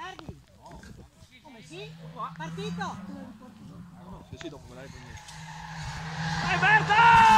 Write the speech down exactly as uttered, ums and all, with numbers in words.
guardi? Come sì? Partito! No, no, se sì, dopo me l'hai preso. Vai Berta!